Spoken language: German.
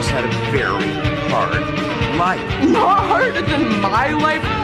had a very hard life. Not harder than my life?